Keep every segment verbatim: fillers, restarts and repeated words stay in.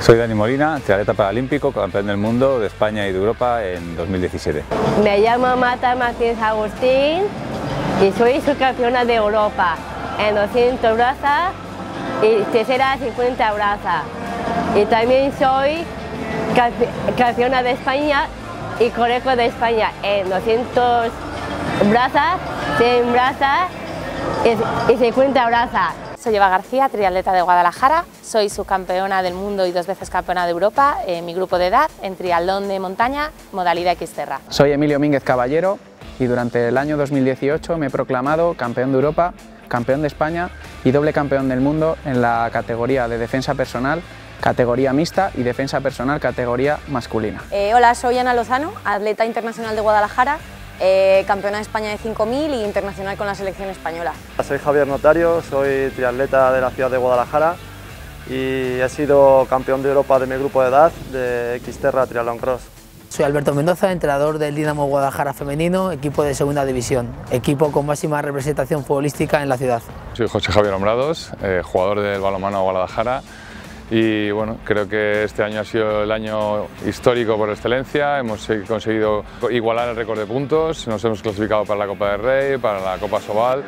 Soy Dani Molina, triatleta paralímpico, campeón del mundo, de España y de Europa en dos mil diecisiete. Me llamo Marta Martínez Agustín y soy subcampeona de Europa en doscientos brazas y tercera cincuenta brazas. Y también soy campeona de España y coreco de España en doscientos brazas, cien brazas y cincuenta brazas. Soy Eva García, triatleta de Guadalajara, soy subcampeona del mundo y dos veces campeona de Europa en mi grupo de edad en triatlón de montaña, modalidad Xterra. Soy Emilio Mínguez Caballero y durante el año dos mil dieciocho me he proclamado campeón de Europa, campeón de España y doble campeón del mundo en la categoría de defensa personal, categoría mixta y defensa personal categoría masculina. Eh, hola, soy Ana Lozano, atleta internacional de Guadalajara, eh, campeona de España de cinco mil y internacional con la selección española. Soy Javier Notario, soy triatleta de la ciudad de Guadalajara y he sido campeón de Europa de mi grupo de edad de Xterra Triathlon Cross. Soy Alberto Mendoza, entrenador del Dinamo Guadalajara femenino, equipo de segunda división, equipo con máxima representación futbolística en la ciudad. Soy José Javier Hombrados, eh, jugador del balonmano Guadalajara. Y bueno, creo que este año ha sido el año histórico por excelencia, hemos conseguido igualar el récord de puntos, nos hemos clasificado para la Copa del Rey, para la Copa Sobal.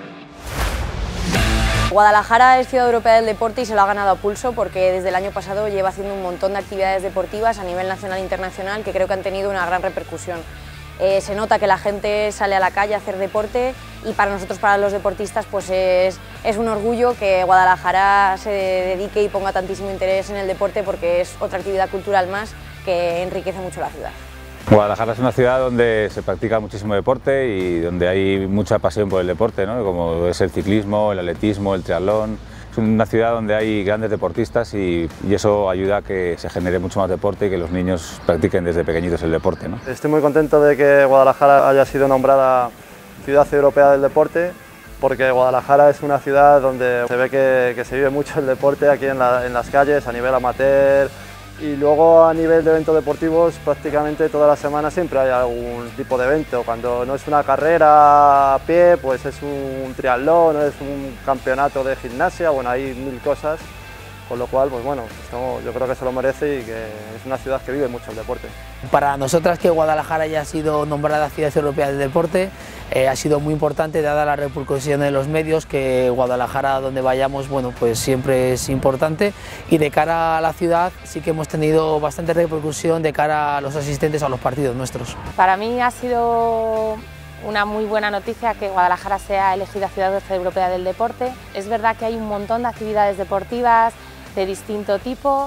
Guadalajara es ciudad europea del deporte y se lo ha ganado a pulso porque desde el año pasado lleva haciendo un montón de actividades deportivas a nivel nacional e internacional que creo que han tenido una gran repercusión. Eh, se nota que la gente sale a la calle a hacer deporte y para nosotros, para los deportistas, pues es, es un orgullo que Guadalajara se dedique y ponga tantísimo interés en el deporte porque es otra actividad cultural más que enriquece mucho la ciudad. Guadalajara es una ciudad donde se practica muchísimo deporte y donde hay mucha pasión por el deporte, ¿no? Como es el ciclismo, el atletismo, el triatlón. Es una ciudad donde hay grandes deportistas y, y eso ayuda a que se genere mucho más deporte y que los niños practiquen desde pequeñitos el deporte, ¿no? Estoy muy contento de que Guadalajara haya sido nombrada Ciudad Europea del Deporte porque Guadalajara es una ciudad donde se ve que, que se vive mucho el deporte aquí en, la, en las calles a nivel amateur y luego a nivel de eventos deportivos prácticamente toda la semana siempre hay algún tipo de evento. Cuando no es una carrera a pie, pues es un triatlón, es un campeonato de gimnasia, bueno, hay mil cosas, con lo cual, pues bueno, esto yo creo que se lo merece y que es una ciudad que vive mucho el deporte. Para nosotras que Guadalajara haya sido nombrada Ciudad Europea del Deporte eh, ha sido muy importante dada la repercusión de los medios, que Guadalajara donde vayamos, bueno, pues siempre es importante y de cara a la ciudad sí que hemos tenido bastante repercusión de cara a los asistentes a los partidos nuestros. Para mí ha sido una muy buena noticia que Guadalajara sea elegida Ciudad Europea del Deporte. Es verdad que hay un montón de actividades deportivas de distinto tipo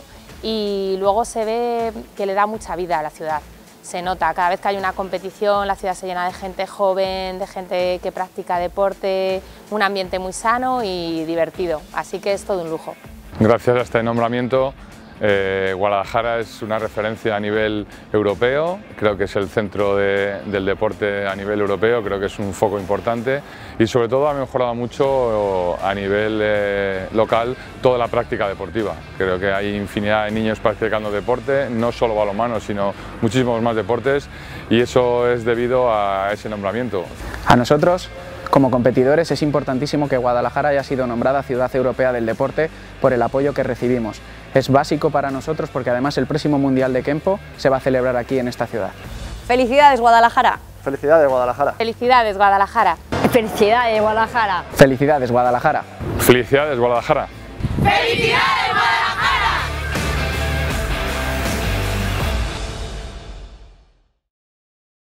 y luego se ve que le da mucha vida a la ciudad. Se nota, cada vez que hay una competición la ciudad se llena de gente joven, de gente que practica deporte, un ambiente muy sano y divertido, así que es todo un lujo. Gracias a este nombramiento, Eh, Guadalajara es una referencia a nivel europeo, creo que es el centro de, del deporte a nivel europeo, creo que es un foco importante y sobre todo ha mejorado mucho a nivel eh, local toda la práctica deportiva. Creo que hay infinidad de niños practicando deporte, no solo balonmano, sino muchísimos más deportes y eso es debido a ese nombramiento. A nosotros, como competidores, es importantísimo que Guadalajara haya sido nombrada Ciudad Europea del Deporte por el apoyo que recibimos. Es básico para nosotros porque además el próximo Mundial de Kempo se va a celebrar aquí en esta ciudad. ¡Felicidades, Guadalajara! ¡Felicidades, Guadalajara! ¡Felicidades, Guadalajara! ¡Felicidades, Guadalajara! ¡Felicidades, Guadalajara! ¡Felicidades, Guadalajara! ¡Felicidades!